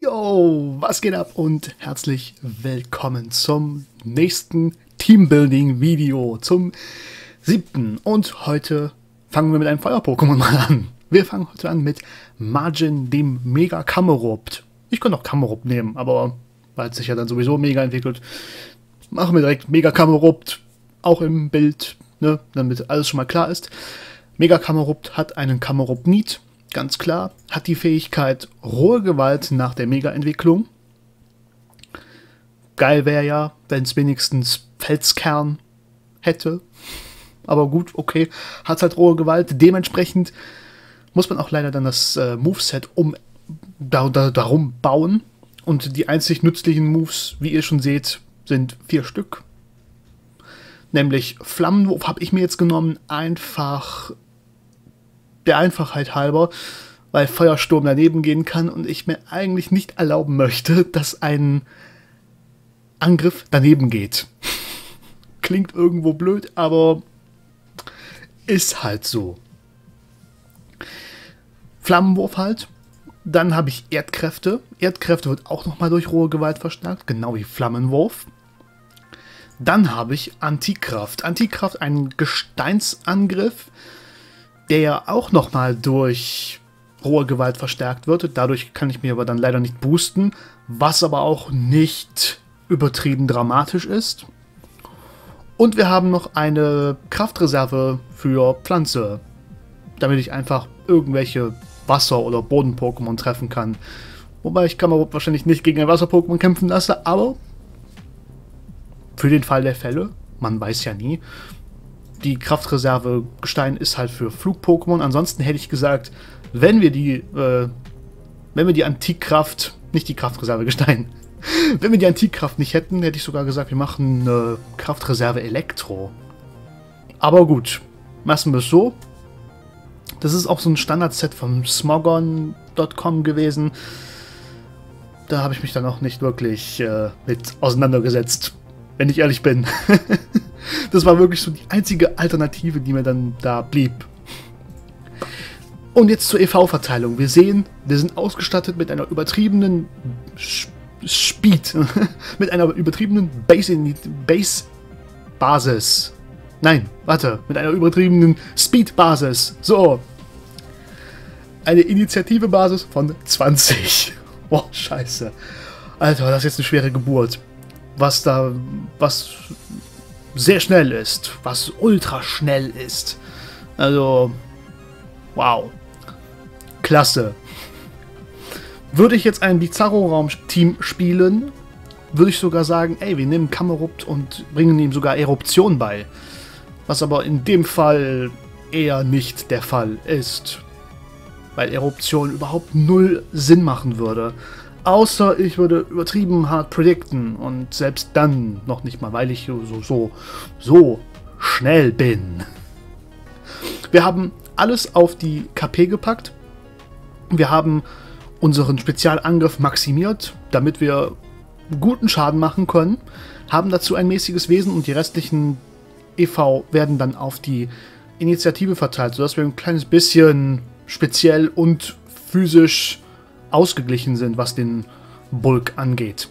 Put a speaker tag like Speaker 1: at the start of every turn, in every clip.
Speaker 1: Yo, was geht ab und herzlich willkommen zum nächsten Teambuilding-Video, zum 7. Und heute fangen wir mit einem Feuer-Pokémon mal an. Wir fangen heute an mit Margin, dem Mega Camerupt. Ich könnte auch Camerupt nehmen, aber weil es sich ja dann sowieso mega entwickelt, machen wir direkt Mega Camerupt, auch im Bild, ne, damit alles schon mal klar ist. Mega Camerupt hat einen Camerupt Need. Ganz klar, hat die Fähigkeit rohe Gewalt nach der Mega-Entwicklung. Geil wäre ja, wenn es wenigstens Felskern hätte. Aber gut, okay, hat halt rohe Gewalt. Dementsprechend muss man auch leider dann das Moveset darum bauen. Und die einzig nützlichen Moves, wie ihr schon seht, sind 4 Stück. Nämlich Flammenwurf habe ich mir jetzt genommen, einfach der Einfachheit halber, weil Feuersturm daneben gehen kann und ich mir eigentlich nicht erlauben möchte, dass ein Angriff daneben geht. Klingt irgendwo blöd, aber ist halt so. Flammenwurf halt. Dann habe ich Erdkräfte. Erdkräfte wird auch nochmal durch rohe Gewalt verstärkt, genau wie Flammenwurf. Dann habe ich Antikraft. Antikraft, ein Gesteinsangriff, der ja auch nochmal durch rohe Gewalt verstärkt wird. Dadurch kann ich mir aber dann leider nicht boosten, was aber auch nicht übertrieben dramatisch ist. Und wir haben noch eine Kraftreserve für Pflanze, damit ich einfach irgendwelche Wasser- oder Boden-Pokémon treffen kann. Wobei ich Camerupt wahrscheinlich nicht gegen ein Wasser-Pokémon kämpfen lasse, aber für den Fall der Fälle, man weiß ja nie, die Kraftreserve Gestein ist halt für Flug-Pokémon. Ansonsten hätte ich gesagt, wenn wir die Antikkraft, nicht die Kraftreserve Gestein, wenn wir die Antikkraft nicht hätten, hätte ich sogar gesagt, wir machen eine Kraftreserve Elektro. Aber gut, lassen wir es so. Das ist auch so ein Standardset von Smogon.com gewesen. Da habe ich mich dann auch nicht wirklich mit auseinandergesetzt, wenn ich ehrlich bin. Das war wirklich so die einzige Alternative, die mir dann da blieb. Und jetzt zur EV-Verteilung. Wir sehen, wir sind ausgestattet mit einer übertriebenen Speed, mit einer übertriebenen Base-Basis. Nein, warte, mit einer übertriebenen Speed-Basis. So. Eine Initiative-Basis von 20. Boah, scheiße. Alter, das ist jetzt eine schwere Geburt. Was sehr schnell ist, was ultra schnell ist. Also, wow. Klasse. Würde ich jetzt ein Bizarro-Raum-Team spielen, würde ich sogar sagen, ey, wir nehmen Camerupt und bringen ihm sogar Eruption bei. Was aber in dem Fall eher nicht der Fall ist. Weil Eruption überhaupt null Sinn machen würde. Außer ich würde übertrieben hart predikten und selbst dann noch nicht mal, weil ich so schnell bin. Wir haben alles auf die KP gepackt. Wir haben unseren Spezialangriff maximiert, damit wir guten Schaden machen können. Haben dazu ein mäßiges Wesen und die restlichen EV werden dann auf die Initiative verteilt, sodass wir ein kleines bisschen speziell und physisch ausgeglichen sind, was den Bulk angeht.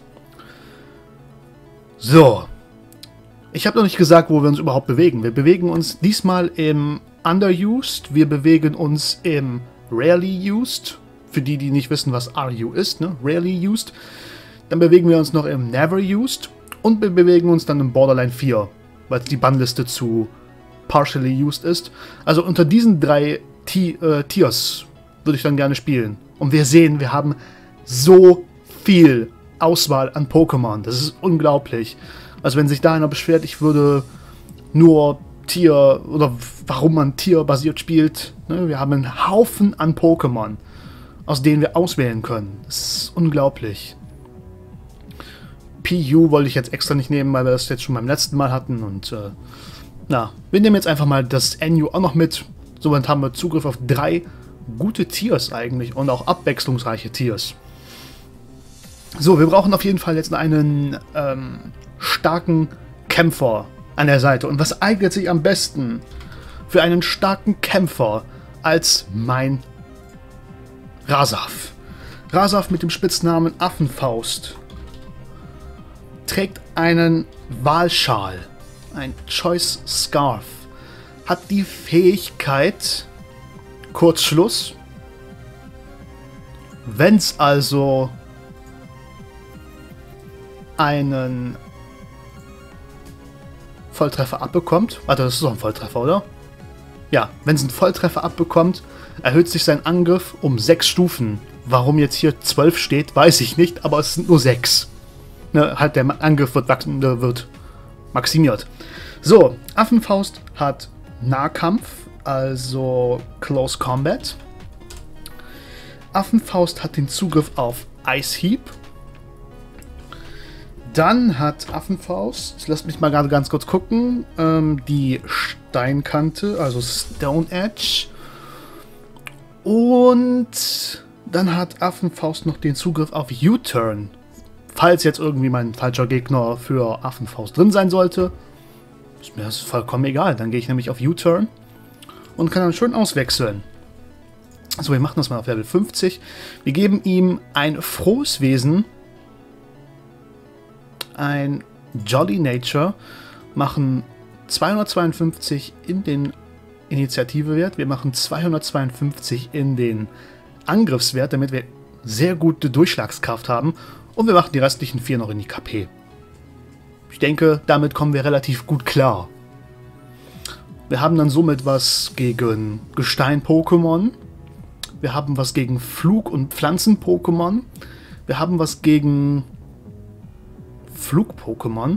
Speaker 1: So. Ich habe noch nicht gesagt, wo wir uns überhaupt bewegen. Wir bewegen uns diesmal im Underused, wir bewegen uns im Rarely Used, für die, die nicht wissen, was RU ist, ne? Rarely Used. Dann bewegen wir uns noch im Never Used und wir bewegen uns dann im Borderline 4, weil die Bannliste zu Partially Used ist. Also unter diesen 3 Tiers würde ich dann gerne spielen. Und wir sehen, wir haben so viel Auswahl an Pokémon. Das ist unglaublich. Also wenn sich da einer beschwert, ich würde nur Tier, oder warum man tierbasiert spielt. Ne? Wir haben einen Haufen an Pokémon, aus denen wir auswählen können. Das ist unglaublich. PU wollte ich jetzt extra nicht nehmen, weil wir das jetzt schon beim letzten Mal hatten. Und na, wir nehmen jetzt einfach mal das NU auch noch mit. Somit haben wir Zugriff auf 3 gute Tiers eigentlich und auch abwechslungsreiche Tiers. So, wir brauchen auf jeden Fall jetzt einen starken Kämpfer an der Seite. Und was eignet sich am besten für einen starken Kämpfer als mein Rasaf? Rasaf mit dem Spitznamen Affenfaust trägt einen Walschal, ein Choice Scarf, hat die Fähigkeit Kurzschluss. Wenn es also einen Volltreffer abbekommt, warte, das ist doch ein Volltreffer, oder? Ja, wenn es einen Volltreffer abbekommt, erhöht sich sein Angriff um 6 Stufen. Warum jetzt hier 12 steht, weiß ich nicht, aber es sind nur 6. Ne, halt der Angriff wird maximiert. So, Affenfaust hat Nahkampf, also Close Combat. Affenfaust hat den Zugriff auf Eishieb. Dann hat Affenfaust, lasst mich mal gerade ganz kurz gucken, die Steinkante, also Stone Edge. Und dann hat Affenfaust noch den Zugriff auf U-Turn. Falls jetzt irgendwie mein falscher Gegner für Affenfaust drin sein sollte, ist mir das vollkommen egal. Dann gehe ich nämlich auf U-Turn und kann dann schön auswechseln. So, wir machen das mal auf Level 50. Wir geben ihm ein frohes Wesen, ein Jolly Nature, machen 252 in den Initiativewert, wir machen 252 in den Angriffswert, damit wir sehr gute Durchschlagskraft haben, und wir machen die restlichen 4 noch in die KP. Ich denke, damit kommen wir relativ gut klar. Wir haben dann somit was gegen Gestein-Pokémon, wir haben was gegen Flug- und Pflanzen-Pokémon, wir haben was gegen Flug-Pokémon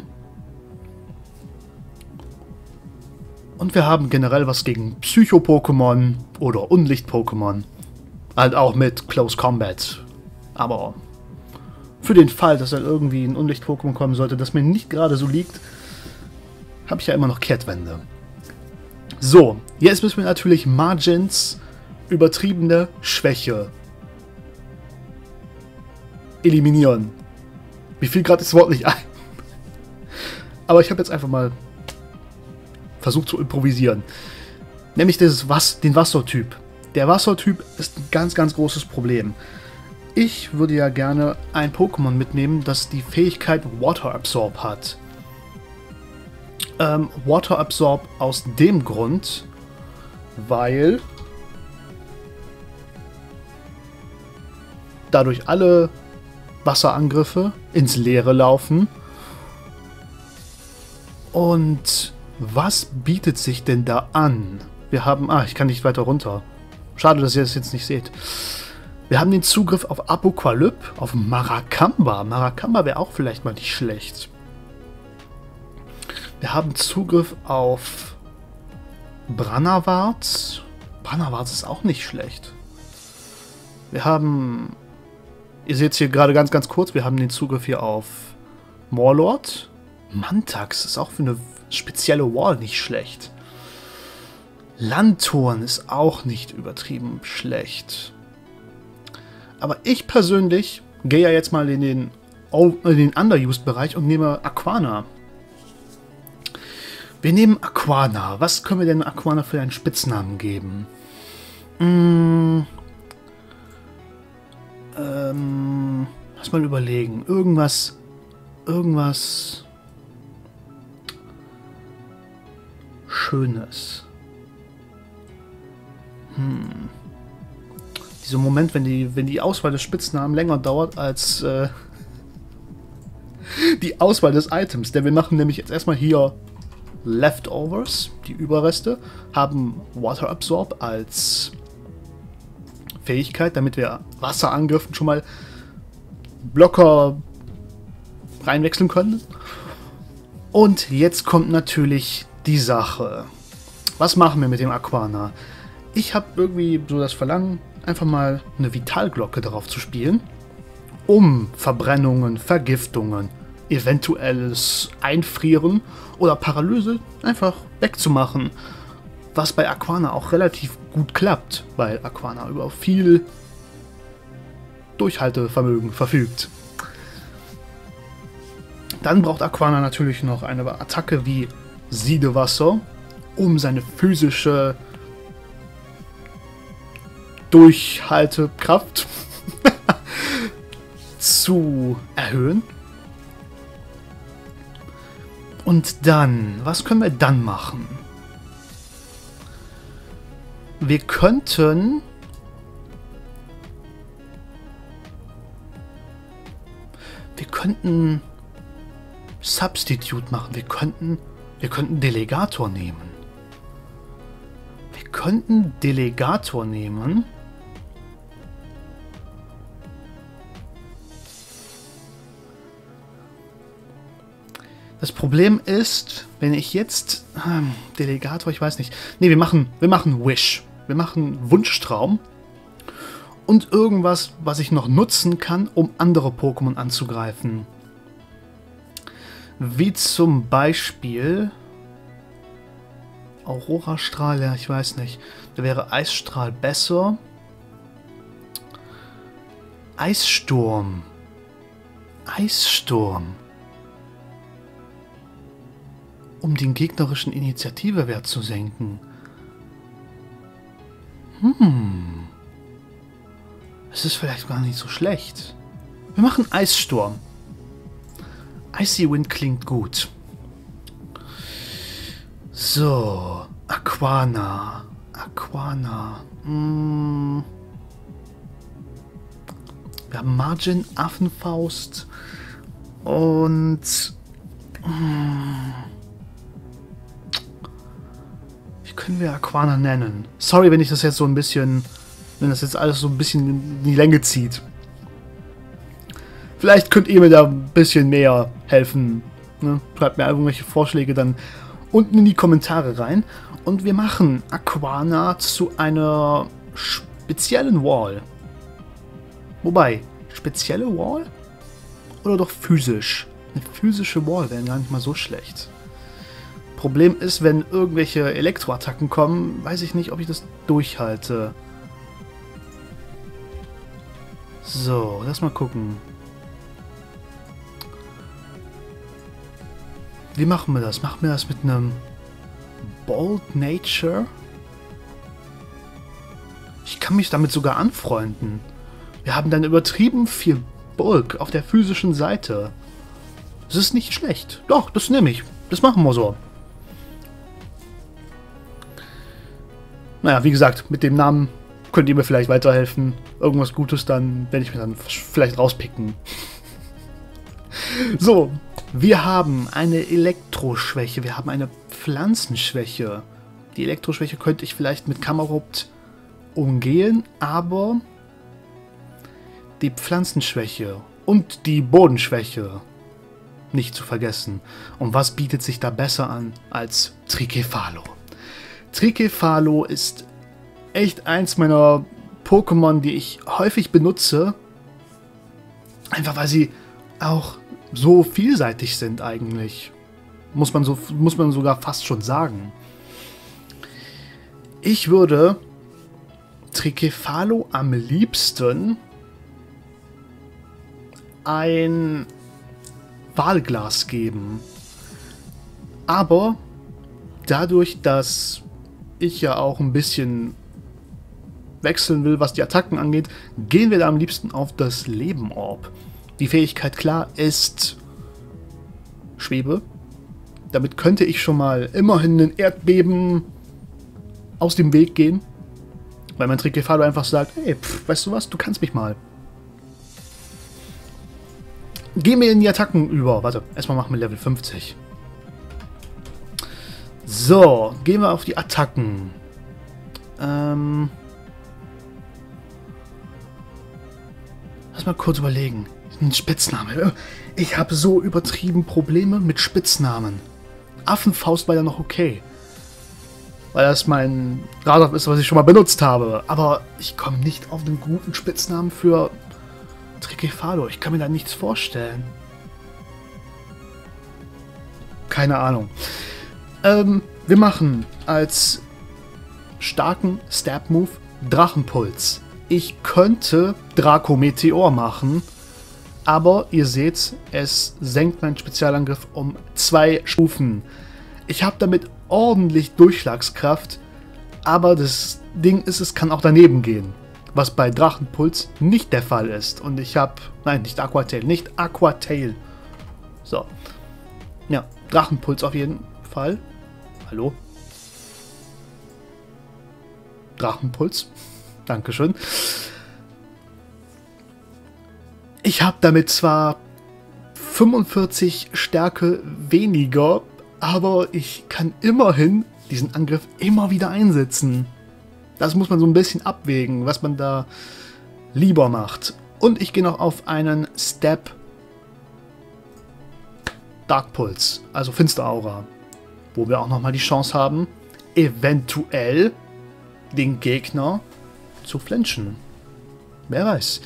Speaker 1: und wir haben generell was gegen Psycho-Pokémon oder Unlicht-Pokémon. Halt auch mit Close Combat. Aber für den Fall, dass dann irgendwie ein Unlicht-Pokémon kommen sollte, das mir nicht gerade so liegt, habe ich ja immer noch Kehrtwende. So, jetzt müssen wir natürlich Margins übertriebene Schwäche eliminieren. Mir fiel gerade das Wort nicht ein. Aber ich habe jetzt einfach mal versucht zu improvisieren. Nämlich den Wassertyp. Der Wassertyp ist ein ganz, ganz großes Problem. Ich würde ja gerne ein Pokémon mitnehmen, das die Fähigkeit Water Absorb hat. Water Absorb aus dem Grund, weil dadurch alle Wasserangriffe ins Leere laufen. Und was bietet sich denn da an? Wir haben... ich kann nicht weiter runter. Schade, dass ihr das jetzt nicht seht. Wir haben den Zugriff auf Apokalypse, auf Maracamba. Maracamba wäre auch vielleicht mal nicht schlecht. Wir haben Zugriff auf Branawarz. Branawarz ist auch nicht schlecht. Wir haben... Ihr seht es hier gerade ganz, ganz kurz. Wir haben den Zugriff hier auf Morlord. Mantax ist auch für eine spezielle Wall nicht schlecht. Landtorn ist auch nicht übertrieben schlecht. Aber ich persönlich gehe ja jetzt mal in den Underused-Bereich und nehme Aquana. Wir nehmen Aquana. Was können wir denn Aquana für einen Spitznamen geben? Lass mal überlegen. Irgendwas Schönes. Dieser Moment, wenn die Auswahl des Spitznamen länger dauert als die Auswahl des Items. Denn wir machen nämlich jetzt erstmal hier Leftovers, die Überreste, haben Water Absorb als Fähigkeit, damit wir Wasserangriffen schon mal locker reinwechseln können. Und jetzt kommt natürlich die Sache. Was machen wir mit dem Aquana? Ich habe irgendwie so das Verlangen, einfach mal eine Vitalglocke darauf zu spielen, um Verbrennungen, Vergiftungen, eventuelles Einfrieren oder Paralyse einfach wegzumachen. Was bei Aquana auch relativ gut klappt, weil Aquana über viel Durchhaltevermögen verfügt. Dann braucht Aquana natürlich noch eine Attacke wie Siedewasser, um seine physische Durchhaltekraft zu erhöhen. Und dann, was können wir dann machen? Wir könnten Substitute machen. Wir könnten Delegator nehmen. Wir könnten Delegator nehmen. Das Problem ist, wenn ich jetzt... Delegator, ich weiß nicht. Ne, wir machen Wish. Wir machen Wunschtraum. Und irgendwas, was ich noch nutzen kann, um andere Pokémon anzugreifen. Wie zum Beispiel... Aurora-Strahl, ja, ich weiß nicht. Da wäre Eisstrahl besser. Eissturm. Eissturm. Um den gegnerischen Initiativewert zu senken. Das ist vielleicht gar nicht so schlecht. Wir machen Eissturm. Icy Wind klingt gut. So, Aquana. Aquana. Wir haben Margin, Affenfaust und... Wie können wir Aquana nennen? Sorry, wenn ich das jetzt so ein bisschen... Wenn das jetzt alles so ein bisschen in die Länge zieht. Vielleicht könnt ihr mir da ein bisschen mehr helfen. Ne? Schreibt mir irgendwelche Vorschläge dann unten in die Kommentare rein. Und wir machen Aquana zu einer speziellen Wall. Wobei, spezielle Wall? Oder doch physisch? Eine physische Wall wäre gar nicht mal so schlecht. Problem ist, wenn irgendwelche Elektroattacken kommen, weiß ich nicht, ob ich das durchhalte. So, lass mal gucken. Wie machen wir das? Machen wir das mit einem Bold Nature? Ich kann mich damit sogar anfreunden. Wir haben dann übertrieben viel Bulk auf der physischen Seite. Das ist nicht schlecht. Doch, das nehme ich. Das machen wir so. Naja, wie gesagt, mit dem Namen könnt ihr mir vielleicht weiterhelfen. Irgendwas Gutes dann werde ich mir dann vielleicht rauspicken. So, wir haben eine Elektroschwäche, wir haben eine Pflanzenschwäche. Die Elektroschwäche könnte ich vielleicht mit Camerupt umgehen, aber die Pflanzenschwäche und die Bodenschwäche nicht zu vergessen. Und was bietet sich da besser an als Tricephalo? Tricephalo ist echt eins meiner Pokémon, die ich häufig benutze. Einfach weil sie auch so vielseitig sind eigentlich. Muss man sogar fast schon sagen. Ich würde Tricephalo am liebsten ein Wahlglas geben. Aber dadurch, dass ich ja auch ein bisschen wechseln will, was die Attacken angeht, gehen wir da am liebsten auf das Leben-Orb. Die Fähigkeit, klar, ist Schwebe. Damit könnte ich schon mal immerhin ein Erdbeben aus dem Weg gehen. Weil mein Tricephalo einfach sagt, hey, weißt du was, du kannst mich mal. Gehen wir in die Attacken über. Warte, erstmal machen wir Level 50. So, gehen wir auf die Attacken. Lass mal kurz überlegen. Ein Spitzname. Ich habe so übertrieben Probleme mit Spitznamen. Affenfaust war ja noch okay. Weil das mein Radolf ist, was ich schon mal benutzt habe. Aber ich komme nicht auf einen guten Spitznamen für Tricephalo. Ich kann mir da nichts vorstellen. Keine Ahnung. Wir machen als starken Stab-Move Drachenpuls. Ich könnte Draco-Meteor machen, aber ihr seht, es senkt meinen Spezialangriff um 2 Stufen. Ich habe damit ordentlich Durchschlagskraft, aber das Ding ist, es kann auch daneben gehen. Was bei Drachenpuls nicht der Fall ist. Und ich habe... Nein, nicht Aquatail. Nicht Aquatail. So. Ja, Drachenpuls auf jeden Fall. Hallo? Drachenpuls. Dankeschön. Ich habe damit zwar 45 Stärke weniger, aber ich kann immerhin diesen Angriff immer wieder einsetzen. Das muss man so ein bisschen abwägen, was man da lieber macht. Und ich gehe noch auf einen Step Dark Pulse, also Finsteraura, wo wir auch nochmal die Chance haben, eventuell den Gegner zu flinchen. Wer weiß.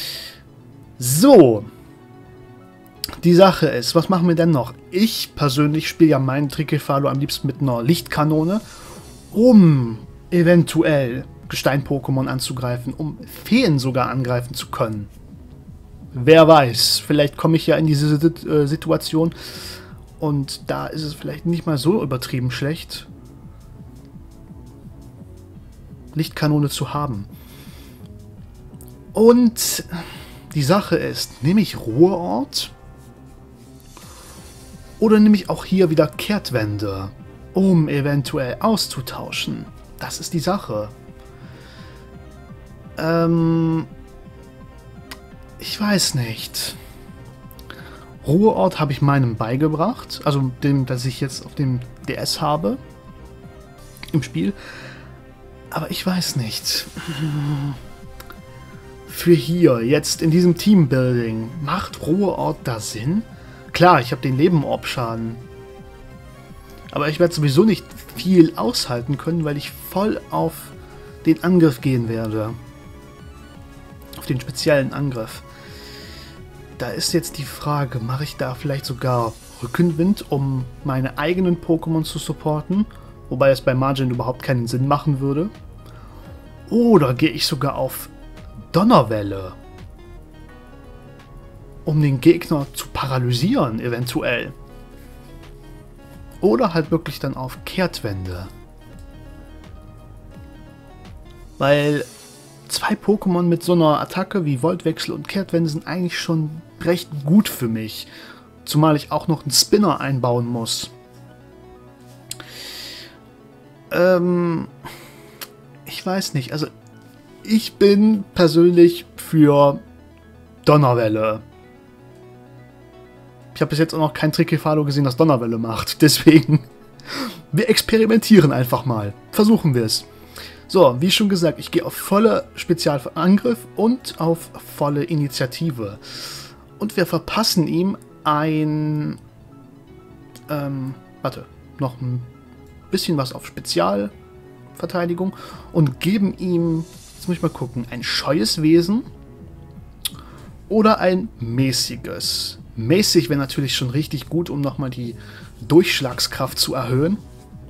Speaker 1: So. Die Sache ist, was machen wir denn noch? Ich persönlich spiele ja meinen Trickefalo am liebsten mit einer Lichtkanone, um eventuell Gestein-Pokémon anzugreifen, um Feen sogar angreifen zu können. Wer weiß, vielleicht komme ich ja in diese Situation und da ist es vielleicht nicht mal so übertrieben schlecht, Lichtkanone zu haben. Und die Sache ist, nehme ich Ruheort oder nehme ich auch hier wieder Kehrtwende, um eventuell auszutauschen? Das ist die Sache. Ich weiß nicht. Ruheort habe ich meinem beigebracht, also dem, das ich jetzt auf dem DS habe, im Spiel. Aber ich weiß nicht. Für hier, jetzt in diesem Teambuilding, macht Ruheort da Sinn? Klar, ich habe den Leben-Orb-Schaden. Aber ich werde sowieso nicht viel aushalten können, weil ich voll auf den Angriff gehen werde. Auf den speziellen Angriff. Da ist jetzt die Frage, mache ich da vielleicht sogar Rückenwind, um meine eigenen Pokémon zu supporten? Wobei es bei Margin überhaupt keinen Sinn machen würde. Oder gehe ich sogar auf Donnerwelle, um den Gegner zu paralysieren, eventuell. Oder halt wirklich dann auf Kehrtwende. Weil 2 Pokémon mit so einer Attacke wie Voltwechsel und Kehrtwende sind eigentlich schon recht gut für mich. Zumal ich auch noch einen Spinner einbauen muss. Ich weiß nicht, also ich bin persönlich für Donnerwelle. Ich habe bis jetzt auch noch kein Trickefalo gesehen, das Donnerwelle macht. Deswegen, wir experimentieren einfach mal. Versuchen wir es. So, wie schon gesagt, ich gehe auf volle Spezialangriff und auf volle Initiative. Und wir verpassen ihm ein... noch ein bisschen was auf Spezialverteidigung und geben ihm, jetzt muss ich mal gucken, ein scheues Wesen oder ein mäßiges. Mäßig wäre natürlich schon richtig gut, um nochmal die Durchschlagskraft zu erhöhen.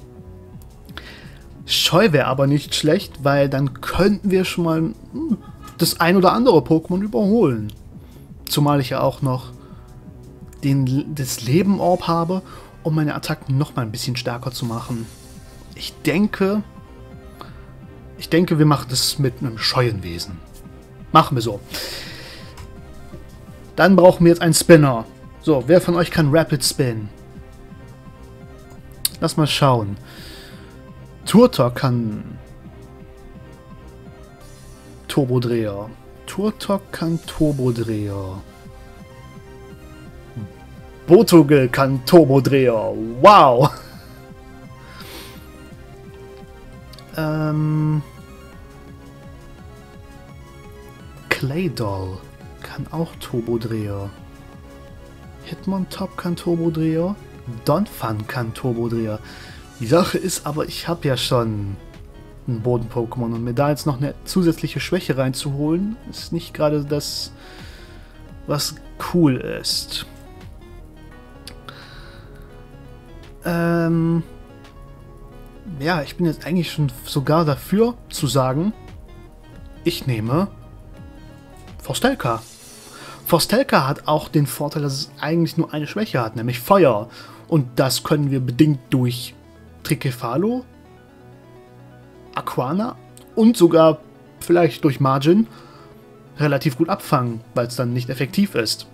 Speaker 1: Scheu wäre aber nicht schlecht, weil dann könnten wir schon mal das ein oder andere Pokémon überholen. Zumal ich ja auch noch das Leben-Orb habe, um meine Attacken noch mal ein bisschen stärker zu machen. Ich denke, wir machen das mit einem scheuen Wesen. Machen wir so. Dann brauchen wir jetzt einen Spinner. So, wer von euch kann Rapid Spin? Lass mal schauen. Turtok kann Turbodreher. Turtok kann Turbodreher. Botogel kann Turbodreher. Wow! Claydol kann auch Turbodreher. Hitmontop kann Turbodreher. Donphan kann Turbodreher. Die Sache ist aber, ich habe ja schon ein Boden-Pokémon und mir da jetzt noch eine zusätzliche Schwäche reinzuholen, ist nicht gerade das, was cool ist. Ja, ich bin jetzt eigentlich schon sogar dafür zu sagen, ich nehme Forstelka. Forstelka hat auch den Vorteil, dass es eigentlich nur eine Schwäche hat, nämlich Feuer. Und das können wir bedingt durch Trickefalo, Aquana und sogar vielleicht durch Margin relativ gut abfangen, weil es dann nicht effektiv ist.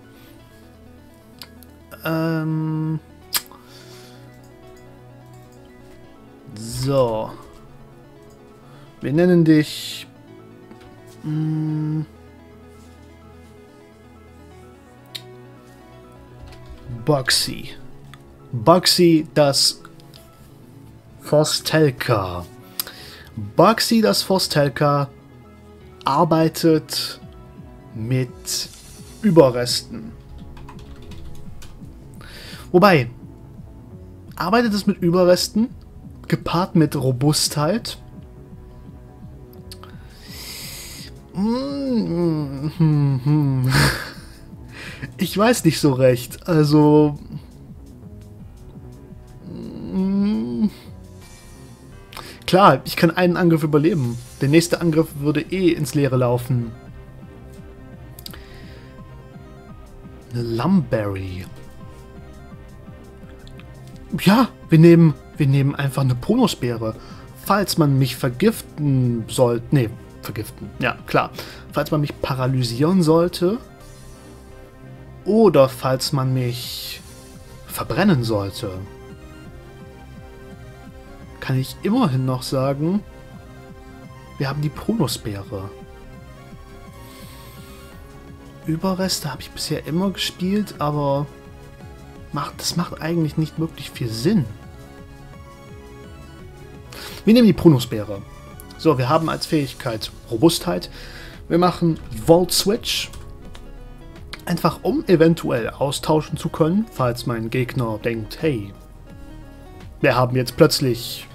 Speaker 1: So. Wir nennen dich... Boxy. Boxy das Forstelka. Boxy das Forstelka arbeitet mit Überresten. Wobei, arbeitet es mit Überresten, gepaart mit Robustheit? Ich weiß nicht so recht. Also... Klar, ich kann einen Angriff überleben. Der nächste Angriff würde eh ins Leere laufen. Eine Lumberry. Ja, wir nehmen einfach eine Ponosbeere. Falls man mich vergiften sollte... Nee, vergiften. Ja, klar. Falls man mich paralysieren sollte... Oder falls man mich verbrennen sollte... kann ich immerhin noch sagen, wir haben die Ponosbeere. Überreste habe ich bisher immer gespielt, aber das macht eigentlich nicht wirklich viel Sinn. Wir nehmen die Ponosbeere. So, wir haben als Fähigkeit Robustheit. Wir machen Volt Switch. Einfach um eventuell austauschen zu können, falls mein Gegner denkt, hey, wir haben jetzt plötzlich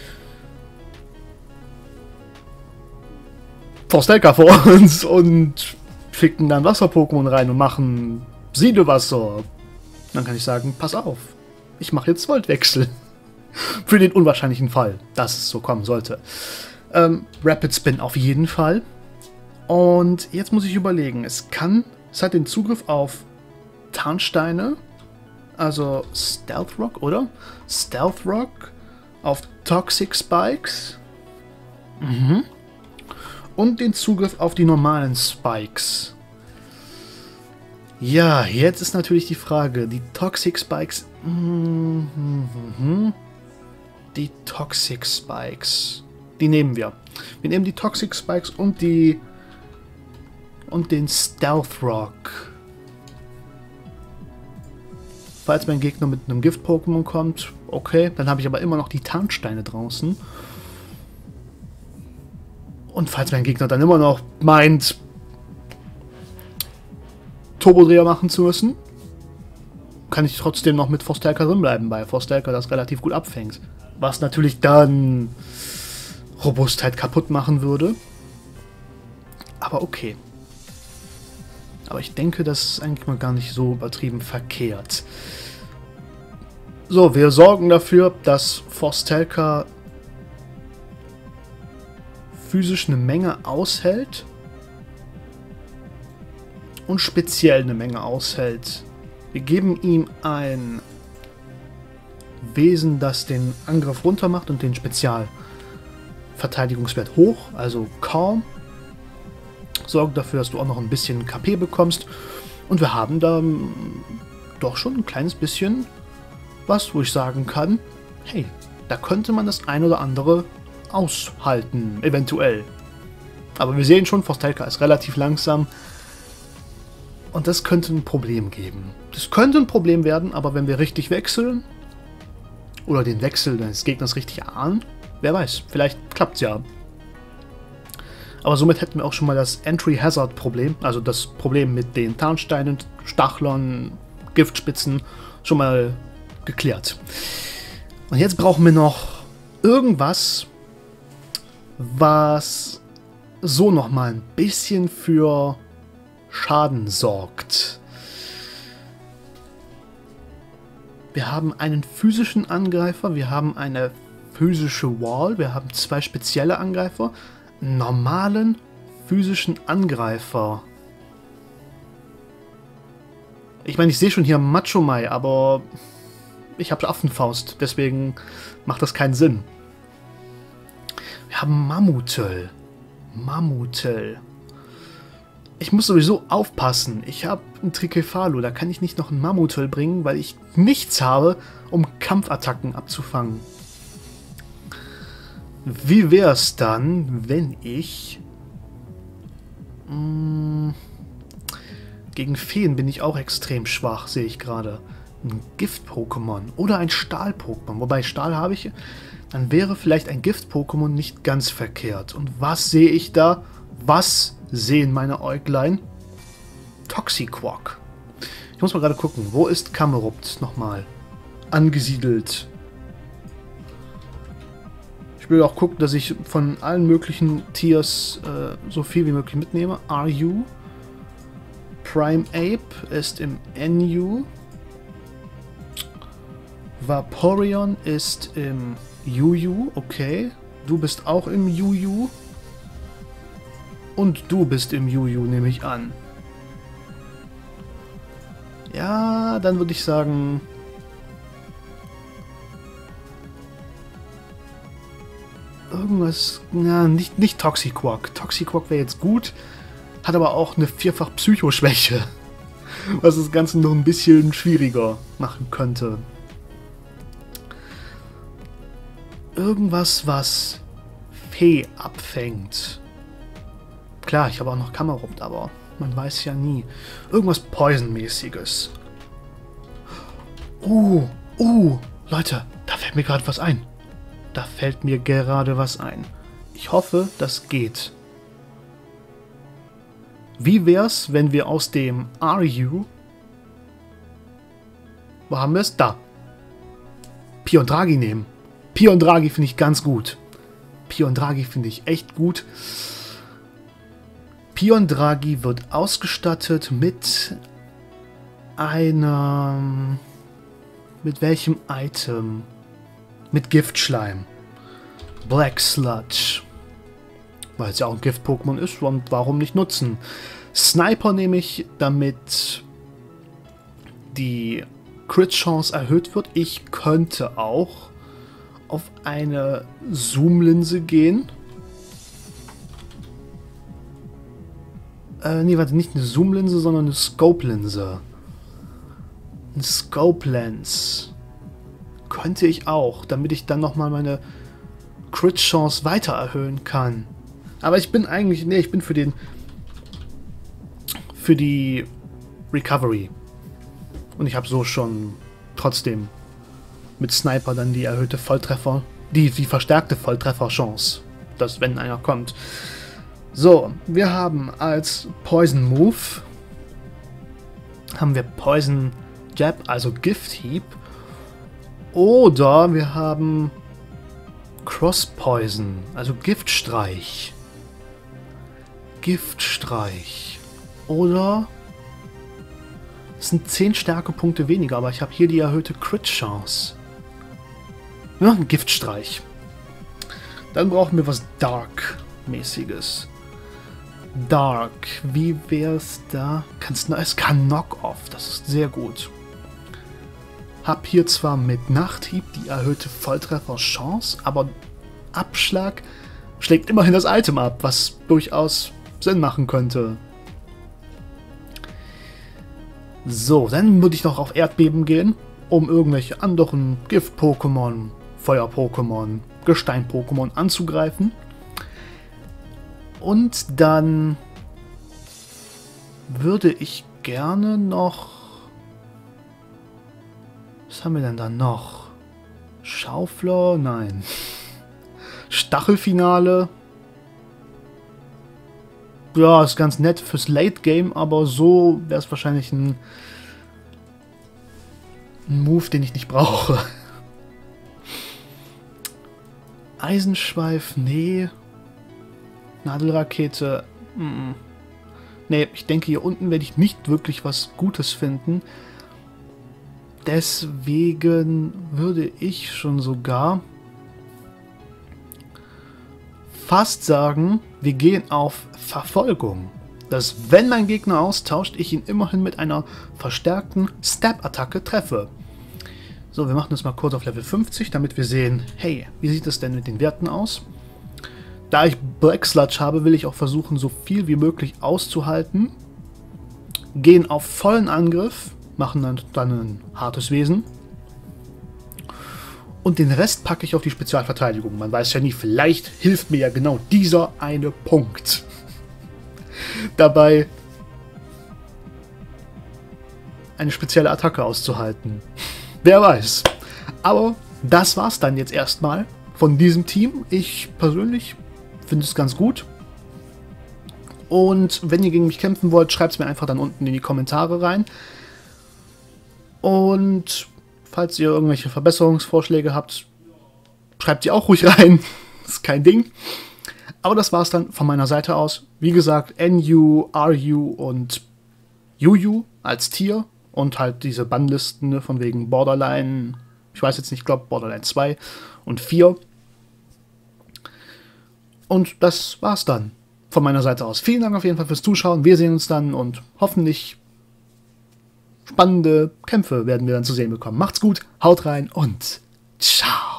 Speaker 1: Forstelka vor uns und schicken dann Wasser-Pokémon rein und machen Siedewasser. Dann kann ich sagen, pass auf, ich mache jetzt Voltwechsel. Für den unwahrscheinlichen Fall, dass es so kommen sollte. Rapid Spin auf jeden Fall. Und jetzt muss ich überlegen, es hat den Zugriff auf Tarnsteine, also Stealth Rock, oder? Stealth Rock, auf Toxic Spikes. Und den Zugriff auf die normalen Spikes. Ja, jetzt ist natürlich die Frage, die Toxic Spikes... Die Toxic Spikes. Die nehmen wir. Wir nehmen die Toxic Spikes und den Stealth Rock. Falls mein Gegner mit einem Gift-Pokémon kommt, okay, dann habe ich aber immer noch die Tarnsteine draußen. Und falls mein Gegner dann immer noch meint, Turbodreher machen zu müssen, kann ich trotzdem noch mit Forstelka drin bleiben, weil Forstelka das relativ gut abfängt. Was natürlich dann Robustheit kaputt machen würde. Aber okay. Aber ich denke, das ist eigentlich mal gar nicht so übertrieben verkehrt. So, wir sorgen dafür, dass Forstelka physisch eine Menge aushält und speziell eine Menge aushält. Wir geben ihm ein Wesen, das den Angriff runter macht und den Spezialverteidigungswert hoch, also kaum. Sorgen dafür, dass du auch noch ein bisschen KP bekommst. Und wir haben da doch schon ein kleines bisschen was, wo ich sagen kann, hey, da könnte man das ein oder andere aushalten, eventuell. Aber wir sehen schon, Forstelka ist relativ langsam. Und das könnte ein Problem geben. Das könnte ein Problem werden, aber wenn wir richtig wechseln, oder den Wechsel des Gegners richtig ahnen, wer weiß, vielleicht klappt es ja. Aber somit hätten wir auch schon mal das Entry-Hazard-Problem, also das Problem mit den Tarnsteinen, Stachlern, Giftspitzen, schon mal geklärt. Und jetzt brauchen wir noch irgendwas, was so nochmal ein bisschen für Schaden sorgt. Wir haben einen physischen Angreifer, wir haben eine physische Wall, wir haben zwei spezielle Angreifer, einen normalen physischen Angreifer. Ich meine, ich sehe schon hier Machomai, aber ich habe Affenfaust, deswegen macht das keinen Sinn. Wir haben Mammutel. Mammutel. Ich muss sowieso aufpassen. Ich habe einen Tricephalo, da kann ich nicht noch einen Mammutel bringen, weil ich nichts habe, um Kampfattacken abzufangen. Wie wäre es dann, wenn ich... Gegen Feen bin ich auch extrem schwach, sehe ich gerade. Ein Gift-Pokémon oder ein Stahl-Pokémon. Wobei Stahl habe ich... Dann wäre vielleicht ein Gift-Pokémon nicht ganz verkehrt. Und was sehe ich da? Was sehen meine Äuglein? Toxiquack. Ich muss mal gerade gucken. Wo ist Camerupt nochmal angesiedelt? Ich will auch gucken, dass ich von allen möglichen Tiers so viel wie möglich mitnehme. RU. Prime Ape ist im NU. Vaporeon ist im UU. Okay. Du bist auch im UU. Und du bist im UU, nehme ich an. Ja, dann würde ich sagen... Irgendwas... Na, nicht Toxiquack. Toxiquack wäre jetzt gut, hat aber auch eine vierfach Psychoschwäche, was das Ganze noch ein bisschen schwieriger machen könnte. Irgendwas, was Fee abfängt. Klar, ich habe auch noch Camerupt, aber man weiß ja nie. Irgendwas Poison-mäßiges. Leute, da fällt mir gerade was ein. Da fällt mir gerade was ein. Ich hoffe, das geht. Wie wär's, wenn wir aus dem RU... Wo haben wir es? Da. Piondragi nehmen. Piondragi finde ich ganz gut. Piondragi finde ich echt gut. Piondragi wird ausgestattet mit einem... Mit welchem Item? Mit Giftschleim. Black Sludge. Weil es ja auch ein Gift-Pokémon ist und warum nicht nutzen? Sniper nehme ich, damit die Crit-Chance erhöht wird. Ich könnte auch auf eine Zoom-Linse gehen. Nee, warte, nicht eine Zoom-Linse, sondern eine Scope-Linse. Eine Scope-Lens könnte ich auch, damit ich dann nochmal meine Crit-Chance weiter erhöhen kann. Aber ich bin eigentlich, nee, ich bin für die Recovery. Und ich habe so schon trotzdem mit Sniper dann die erhöhte Volltreffer, die verstärkte Volltreffer-Chance, dass wenn einer kommt. So, wir haben als Poison Move haben wir Poison Jab, also Gift Heap. Oder wir haben Cross Poison, also Giftstreich. Giftstreich. Oder es sind 10 Stärkepunkte weniger, aber ich habe hier die erhöhte Crit-Chance. Ja, ein Giftstreich. Dann brauchen wir was Dark-mäßiges. Dark. Wie wär's da? Es kann Knock-Off. Das ist sehr gut. Hab hier zwar mit Nachthieb die erhöhte Volltreffer-Chance, aber Abschlag schlägt immerhin das Item ab, was durchaus Sinn machen könnte. So, dann würde ich noch auf Erdbeben gehen, um irgendwelche anderen Gift-Pokémon, Feuer-Pokémon, Gestein-Pokémon anzugreifen. Und dann würde ich gerne noch... Was haben wir denn da noch? Schaufler? Nein. Stachelfinale? Ja, ist ganz nett fürs Late Game, aber so wäre es wahrscheinlich ein Move, den ich nicht brauche. Eisenschweif? Nee. Nadelrakete? Nee, ich denke, hier unten werde ich nicht wirklich was Gutes finden. Deswegen würde ich schon sogar fast sagen, wir gehen auf Verfolgung. Dass, wenn mein Gegner austauscht, ich ihn immerhin mit einer verstärkten Stab-Attacke treffe. So, wir machen das mal kurz auf Level 50, damit wir sehen, hey, wie sieht es denn mit den Werten aus? Da ich Black Sludge habe, will ich auch versuchen, so viel wie möglich auszuhalten. Gehen auf vollen Angriff, machen dann ein hartes Wesen. Und den Rest packe ich auf die Spezialverteidigung. Man weiß ja nie, vielleicht hilft mir ja genau dieser eine Punkt dabei, eine spezielle Attacke auszuhalten. Wer weiß. Aber das war's dann jetzt erstmal von diesem Team. Ich persönlich finde es ganz gut. Und wenn ihr gegen mich kämpfen wollt, schreibt es mir einfach dann unten in die Kommentare rein. Und falls ihr irgendwelche Verbesserungsvorschläge habt, schreibt sie auch ruhig rein. Das ist kein Ding. Aber das war's dann von meiner Seite aus. Wie gesagt, NU, RU und UU als Tier. Und halt diese Bannlisten, ne, von wegen Borderline, ich weiß jetzt nicht, ich glaube Borderline 2 und 4. Und das war's dann von meiner Seite aus. Vielen Dank auf jeden Fall fürs Zuschauen. Wir sehen uns dann und hoffentlich spannende Kämpfe werden wir dann zu sehen bekommen. Macht's gut, haut rein und ciao.